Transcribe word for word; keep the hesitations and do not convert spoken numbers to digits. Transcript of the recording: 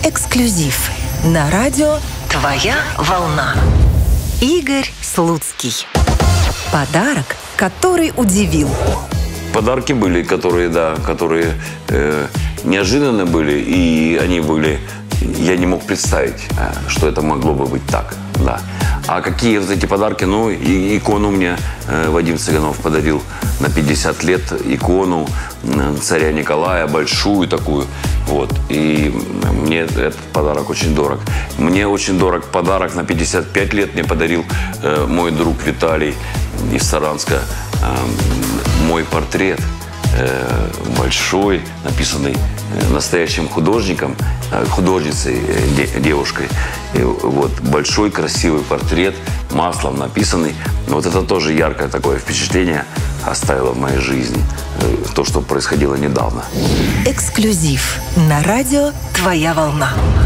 Эксклюзив на радио «Твоя волна». Игорь Слуцкий. Подарок, который удивил. Подарки были, которые, да, которые э, неожиданно были, и они были, я не мог представить, что это могло бы быть так, да. А какие вот эти подарки? Ну, и, икону мне э, Вадим Цыганов подарил на пятьдесят лет, икону э, царя Николая, большую такую, вот. И мне этот подарок очень дорог. Мне очень дорог подарок на пятьдесят пять лет мне подарил э, мой друг Виталий из Саранска. Э, мой портрет э, большой, написанный настоящим художником, художницей, девушкой. И вот большой красивый портрет, маслом написанный. Вот это тоже яркое такое впечатление оставило в моей жизни. То, что происходило недавно. Эксклюзив на радио «Твоя волна».